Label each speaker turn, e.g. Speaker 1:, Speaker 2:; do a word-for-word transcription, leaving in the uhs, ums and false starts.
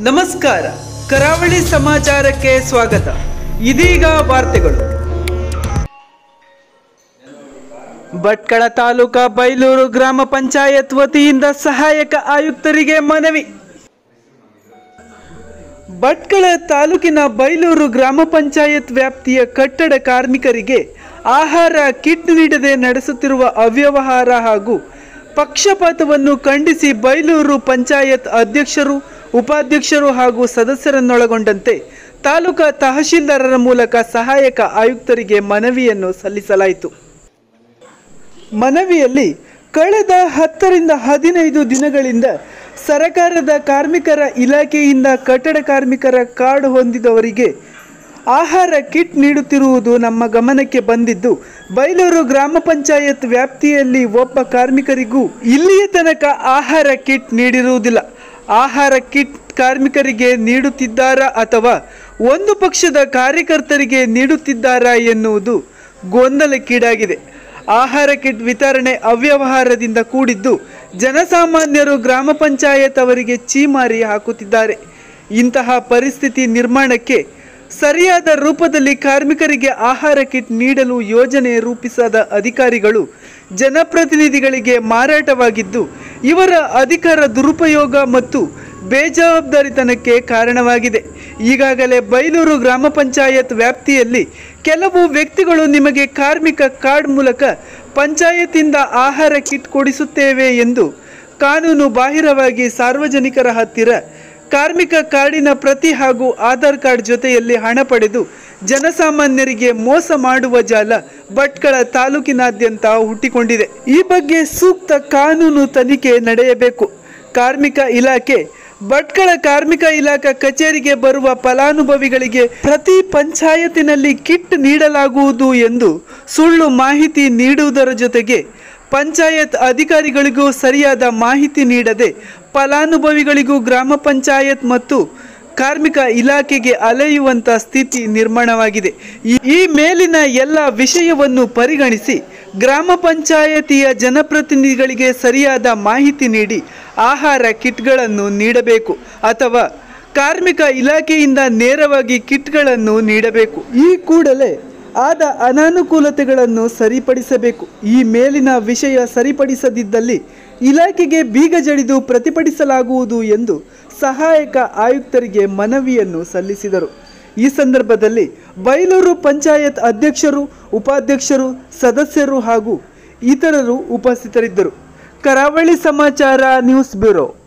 Speaker 1: ನಮಸ್ಕಾರ, ಕರಾವಳಿ ಸಮಾಚಾರಕ್ಕೆ ಸ್ವಾಗತ. ಇದೀಗ ವಾರ್ತೆಗಳು. ಭಟ್ಕಳ ತಾಲೂಕಾ ಬೈಲೂರು ಗ್ರಾಮ ಪಂಚಾಯತ್ ವತಿಯಿಂದ ಸಹಾಯಕ ಆಯುಕ್ತರಿಗೆ ಮನವಿ. ಭಟ್ಕಳ ತಾಲೂಕಿನ ಬೈಲೂರು ಗ್ರಾಮ ಪಂಚಾಯತ್ ವ್ಯಾಪ್ತಿಯ ಕಟ್ಟಡ ಕಾರ್ಮಿಕರಿಗೆ ಆಹಾರ ಕಿಟ್ ನೀಡದೆ ನಡೆಸುತ್ತಿರುವ ಅವ್ಯವಹಾರ ಹಾಗೂ ಪಕ್ಷಪಾತವನ್ನು ಖಂಡಿಸಿ ಬೈಲೂರು ಪಂಚಾಯತ್ ಅಧ್ಯಕ್ಷರು, ಉಪಾಧ್ಯಕ್ಷರು ಹಾಗೂ ಸದಸ್ಯರನ್ನೊಳಗೊಂಡಂತೆ ತಾಲೂಕಾ ತಹಶೀಲ್ದಾರರ ಮೂಲಕ ಸಹಾಯಕ ಆಯುಕ್ತರಿಗೆ ಮನವಿಯನ್ನು ಸಲ್ಲಿಸಲಾಯಿತು. ಮನವಿಯಲ್ಲಿ ಕಳೆದ ಹತ್ತರಿಂದ ಹದಿನೈದು ದಿನಗಳಿಂದ ಸರಕಾರದ ಕಾರ್ಮಿಕರ ಇಲಾಖೆಯಿಂದ ಕಟ್ಟಡ ಕಾರ್ಮಿಕರ ಕಾರ್ಡ್ ಹೊಂದಿದವರಿಗೆ ಆಹಾರ ಕಿಟ್ ನೀಡುತ್ತಿರುವುದು ನಮ್ಮ ಗಮನಕ್ಕೆ ಬಂದಿದ್ದು, ಬೈಲೂರು ಗ್ರಾಮ ಪಂಚಾಯತ್ ವ್ಯಾಪ್ತಿಯಲ್ಲಿ ಒಬ್ಬ ಕಾರ್ಮಿಕರಿಗೂ ಇಲ್ಲಿಯ ತನಕ ಆಹಾರ ಕಿಟ್ ನೀಡಿರುವುದಿಲ್ಲ. ಆಹಾರ ಕಿಟ್ ಕಾರ್ಮಿಕರಿಗೆ ನೀಡುತ್ತಿದ್ದಾರಾ ಅಥವಾ ಒಂದು ಪಕ್ಷದ ಕಾರ್ಯಕರ್ತರಿಗೆ ನೀಡುತ್ತಿದ್ದಾರಾ ಎನ್ನುವುದು ಗೊಂದಲಕ್ಕೀಡಾಗಿದೆ. ಆಹಾರ ಕಿಟ್ ವಿತರಣೆ ಅವ್ಯವಹಾರದಿಂದ ಕೂಡಿದ್ದು, ಜನಸಾಮಾನ್ಯರು ಗ್ರಾಮ ಪಂಚಾಯತ್ ಅವರಿಗೆ ಛೀಮಾರಿ ಹಾಕುತ್ತಿದ್ದಾರೆ. ಇಂತಹ ಪರಿಸ್ಥಿತಿ ನಿರ್ಮಾಣಕ್ಕೆ ಸರಿಯಾದ ರೂಪದಲ್ಲಿ ಕಾರ್ಮಿಕರಿಗೆ ಆಹಾರ ಕಿಟ್ ನೀಡಲು ಯೋಜನೆ ರೂಪಿಸದ ಅಧಿಕಾರಿಗಳು ಜನಪ್ರತಿನಿಧಿಗಳಿಗೆ ಮಾರಾಟವಾಗಿದ್ದು, ಇವರ ಅಧಿಕಾರ ದುರುಪಯೋಗ ಮತ್ತು ಬೇಜವಾಬ್ದಾರಿತನಕ್ಕೆ ಕಾರಣವಾಗಿದೆ. ಈಗಾಗಲೇ ಬೈಲೂರು ಗ್ರಾಮ ಪಂಚಾಯತ್ ವ್ಯಾಪ್ತಿಯಲ್ಲಿ ಕೆಲವು ವ್ಯಕ್ತಿಗಳು ನಿಮಗೆ ಕಾರ್ಮಿಕ ಕಾರ್ಡ್ ಮೂಲಕ ಪಂಚಾಯತಿಂದ ಆಹಾರ ಕಿಟ್ ಕೊಡಿಸುತ್ತೇವೆ ಎಂದು ಕಾನೂನು ಬಾಹಿರವಾಗಿ ಸಾರ್ವಜನಿಕರ ಹತ್ತಿರ ಕಾರ್ಮಿಕ ಕಾರ್ಡಿನ ಪ್ರತಿ ಹಾಗೂ ಆಧಾರ್ ಕಾರ್ಡ್ ಜೊತೆಯಲ್ಲಿ ಹಣ ಪಡೆದು ಜನಸಾಮಾನ್ಯರಿಗೆ ಮೋಸ ಮಾಡುವ ಜಾಲ ಭಟ್ಕಳ ತಾಲೂಕಿನಾದ್ಯಂತ ಹುಟ್ಟಿಕೊಂಡಿದೆ. ಈ ಬಗ್ಗೆ ಸೂಕ್ತ ಕಾನೂನು ತನಿಖೆ ನಡೆಯಬೇಕು. ಕಾರ್ಮಿಕ ಇಲಾಖೆ ಭಟ್ಕಳ ಕಾರ್ಮಿಕ ಇಲಾಖಾ ಕಚೇರಿಗೆ ಬರುವ ಫಲಾನುಭವಿಗಳಿಗೆ ಪ್ರತಿ ಪಂಚಾಯತಿನಲ್ಲಿ ಕಿಟ್ ನೀಡಲಾಗುವುದು ಎಂದು ಸುಳ್ಳು ಮಾಹಿತಿ ನೀಡುವುದರ ಜೊತೆಗೆ ಪಂಚಾಯತ್ ಅಧಿಕಾರಿಗಳಿಗೂ ಸರಿಯಾದ ಮಾಹಿತಿ ನೀಡದೆ ಫಲಾನುಭವಿಗಳಿಗೂ ಗ್ರಾಮ ಪಂಚಾಯತ್ ಮತ್ತು ಕಾರ್ಮಿಕ ಇಲಾಖೆಗೆ ಅಲೆಯುವಂಥ ಸ್ಥಿತಿ ನಿರ್ಮಾಣವಾಗಿದೆ. ಈ ಮೇಲಿನ ಎಲ್ಲ ವಿಷಯವನ್ನು ಪರಿಗಣಿಸಿ ಗ್ರಾಮ ಪಂಚಾಯತಿಯ ಜನಪ್ರತಿನಿಧಿಗಳಿಗೆ ಸರಿಯಾದ ಮಾಹಿತಿ ನೀಡಿ ಆಹಾರ ಕಿಟ್ಗಳನ್ನು ನೀಡಬೇಕು ಅಥವಾ ಕಾರ್ಮಿಕ ಇಲಾಖೆಯಿಂದ ನೇರವಾಗಿ ಕಿಟ್ಗಳನ್ನು ನೀಡಬೇಕು. ಈ ಕೂಡಲೇ ಆದ ಅನಾನುಕೂಲತೆಗಳನ್ನು ಸರಿಪಡಿಸಬೇಕು. ಈ ಮೇಲಿನ ವಿಷಯ ಸರಿಪಡಿಸದಿದ್ದಲ್ಲಿ ಇಲಾಖೆಗೆ ಬೀಗ ಜಡಿದು ಪ್ರತಿಭಟಿಸಲಾಗುವುದು ಎಂದು ಸಹಾಯಕ ಆಯುಕ್ತರಿಗೆ ಮನವಿಯನ್ನು ಸಲ್ಲಿಸಿದರು. ಈ ಸಂದರ್ಭದಲ್ಲಿ ಬೈಲೂರು ಪಂಚಾಯತ್ ಅಧ್ಯಕ್ಷರು, ಉಪಾಧ್ಯಕ್ಷರು, ಸದಸ್ಯರು ಹಾಗೂ ಇತರರು ಉಪಸ್ಥಿತರಿದ್ದರು. ಕರಾವಳಿ ಸಮಾಚಾರ ನ್ಯೂಸ್ ಬ್ಯೂರೋ.